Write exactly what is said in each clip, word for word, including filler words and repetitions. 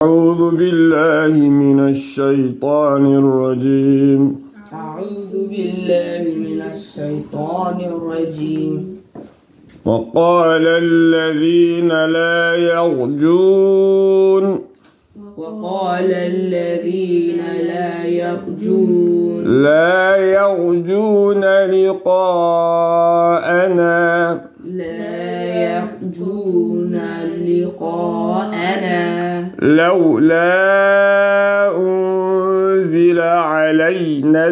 أعوذ بالله من الشيطان الرجيم أعوذ بالله من الشيطان الرجيم وقال الذين لا يرجون وقال الذين لا يرجون لا يرجون لقاءنا لا يرجون لقاءنا لولا أنزل علينا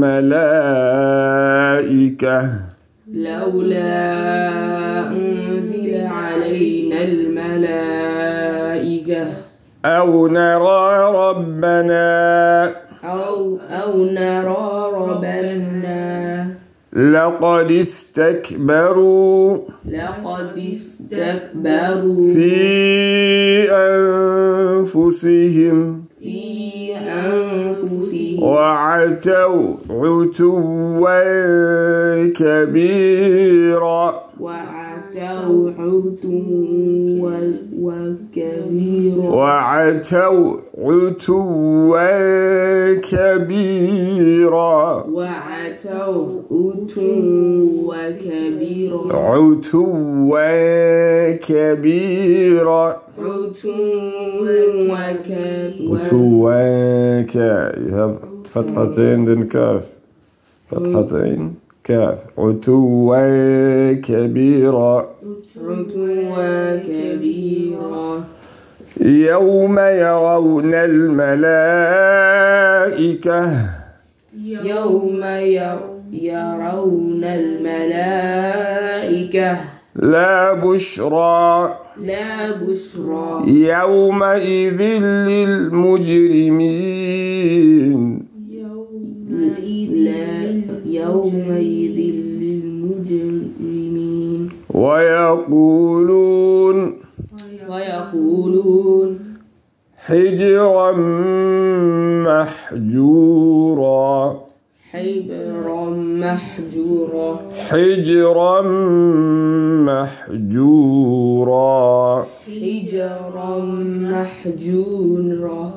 الملائكة لولا أنزل علينا الملائكة أو نرى ربنا أو أو نرى ربنا لقد استكبروا لقد استكبروا في أنفسهم في أنفسهم وعتوا عتوا كبيرا وعتوا عتوا وكبيرا وعتوا عتوا كبيرا وعتوا عتوا كبيرا عتوا كبيرا عتوا عتوا ك you have فتحتين then كاف فتحتين كاف عتوا كبيرا عتوا كبيرا يوم يرون الملائكة يوم يرون الملائكة لا بشرى لا بشرى يومئذ للمجرمين لا يومئذ للمجرمين ويقولون ويقولون حجرا محجورا حجرا محجورا حجرا محجورا حجرا محجورا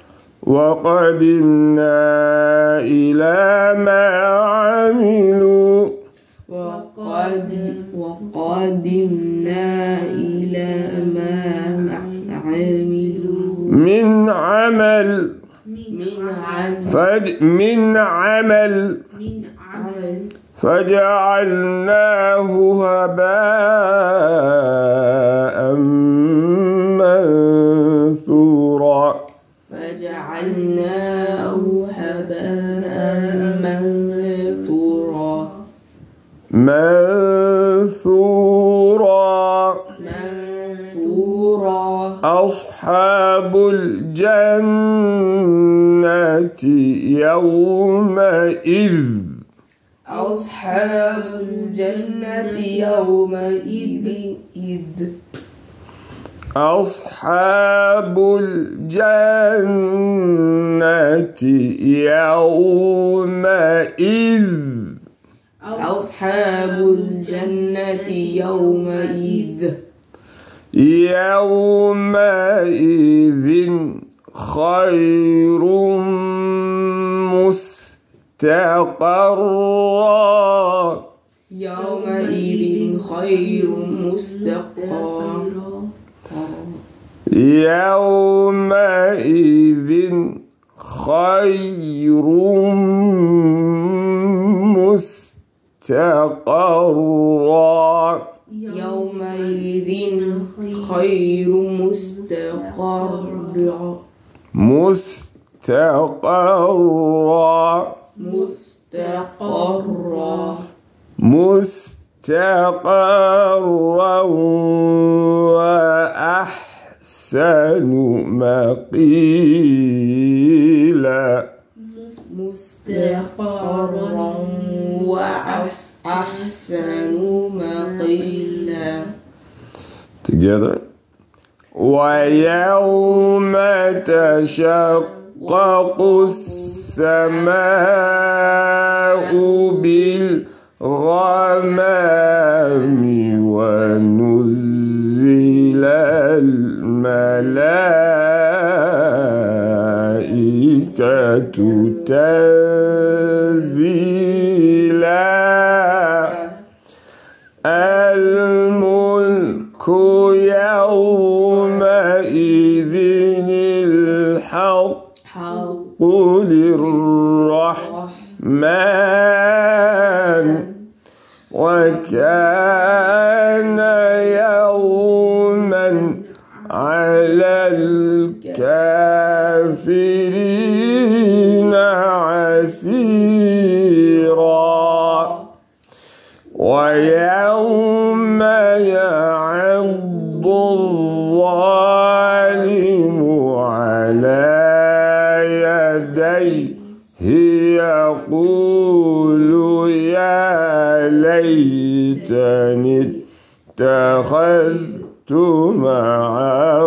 وقدمنا إلى ما عملوا وقد وقدمنا إلى ما عملوا من عمل من عمل فج من عمل من عمل فجعلناه هباء منثورا فجعلناه هباء منثورا منثورا منثورا أصحاب الجنة يومئذ أصحاب الجنة يومئذ إذ أصحاب الجنة يومئذ أصحاب الجنة يومئذ يومئذ خير مستقرا يومئذ خير مستقر يومئذ خير مستقرا يومئذ خير مستقر مستقرا مستقرا مستقرا وأحسن مقيلا مستقرا وأحسن مقيلا. Together. ويوم تشقق السماء بالغمام ونزل الملائكة تنزيلا الملك يومئذ الحق للرحمن وكان يوما على الكافرين عسيرا ويوم يعض الظالم على يديه يقول يا ليتني اتخذت مع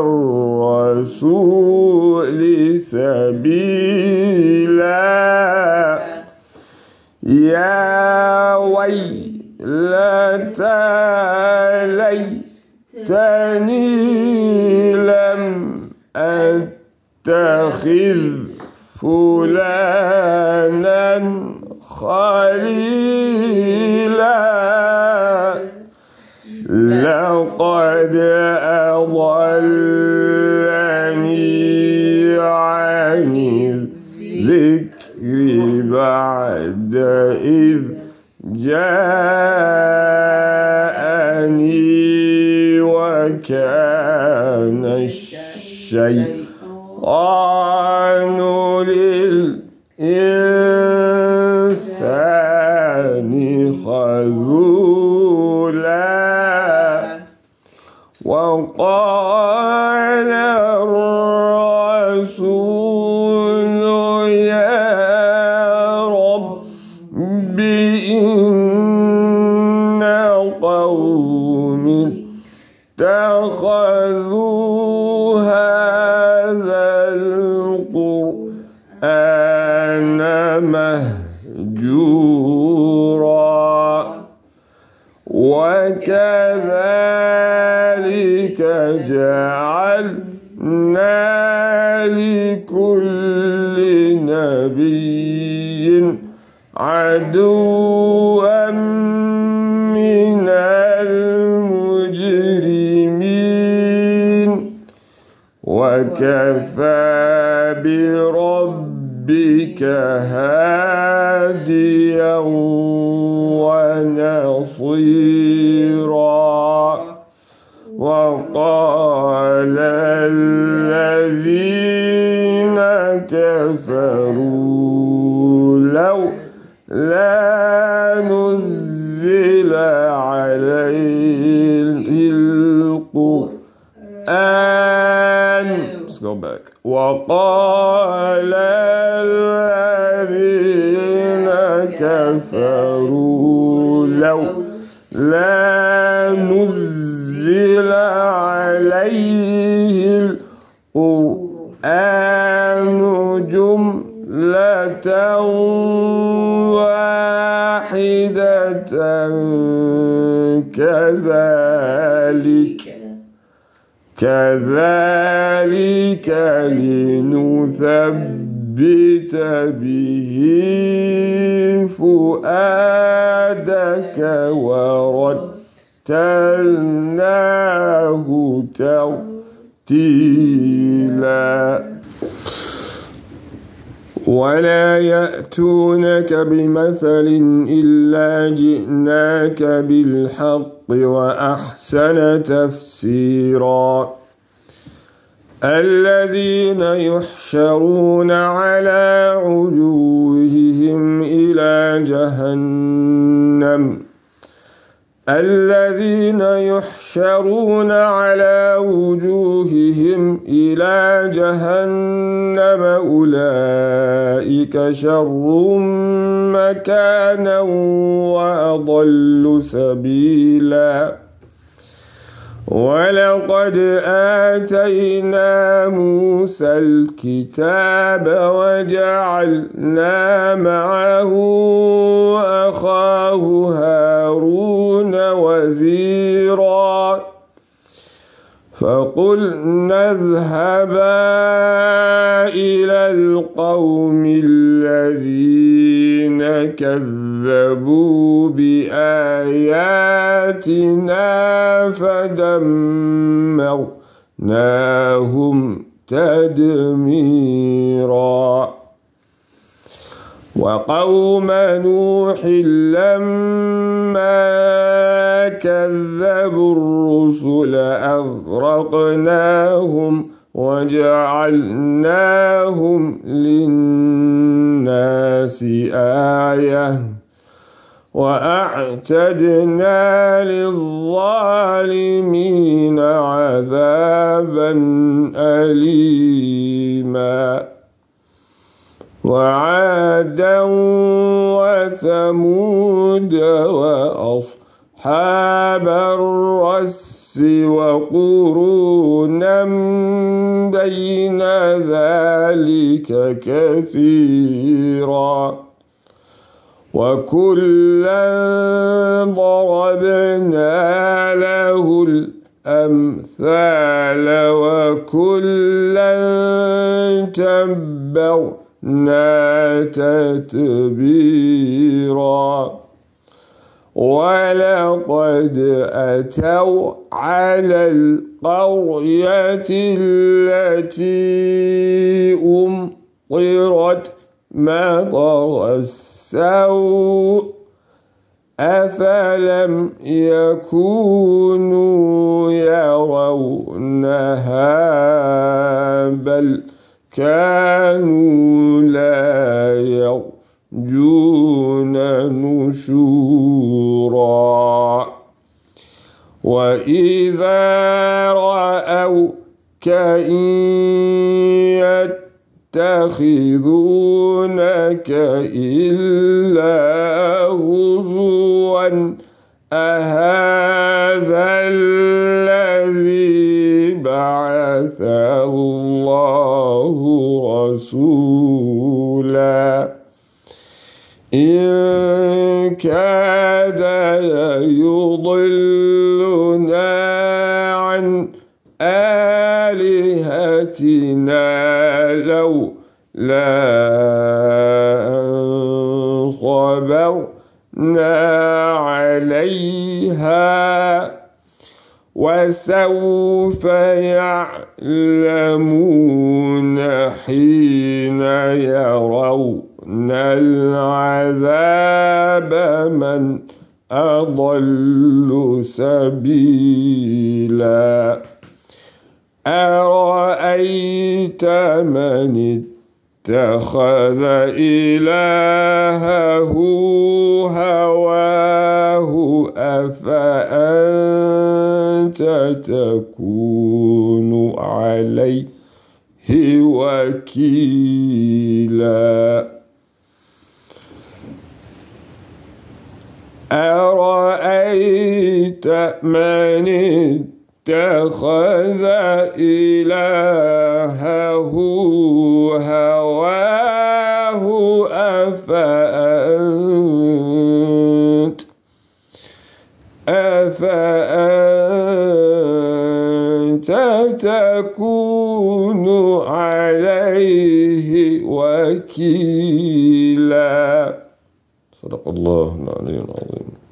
الرسول سبيلا يا ويلتى ليتني لم أتخذ فلانا خليلا لقد أضلني عن الذكر بعد إذ جاءني وكان الشيطان للإنسان خذولا وقال الرسول يا رب إن قومي اتخذوا هذا القرآن مهجورا وكذلك جعلنا لكل نبي عدوا من المجرمين وكفى بربك هاديا ونصيرا وقال الذين كفروا لو لا نزل عليه القرآن. Let's go back. وقال الذين كفروا لو لا نزل عليه القرآن جملة واحدة كذلك كذلك لنثبت به فؤادك ورتلناه ترتيلا ولا يأتونك بمثل إلا جئناك بالحق وأحسن تفسيرا الذين يحشرون على وجوههم إلى جهنم الذين يحشرون على وجوههم إلى جهنم أولئك شر مكانا وأضل سبيلا ولقد آتينا موسى الكتاب وجعلنا معه أخاه هارون وزيرا فقلنا اذهبا إلى القوم الذين كذبوا بآياتنا فدمرناهم تدميرا وقوم نوح لما كذبوا الرسل أغرقناهم وجعلناهم للناس آية وأعتدنا للظالمين عذابا أليما وعادا وثمود وأصحاب الرس وقرونا بين ذلك كثيرا وكلا ضربنا له الأمثال وكلا تبرنا تتبيرا ولقد أتوا على القرية التي أمطرت مطر السوء أفلم يكونوا يرونها بل كانوا لا يرجون نشورا وإذا رأوك إن يتخذونك إلا هزوا أهذا الذي بعث الله رسولا إن كاد ليضلنا عن آلهتنا لولا أن صبرنا عليها وسوف يعلمون حين يرون العذاب من أضل سبيلا أرأيت من اتخذ إلهه هواه أفأنت تكون عليه وكيلا أرأيت من اتخذ إلهه هواه أفأنت أفأنت تكون عليه وكيلا. صدق الله.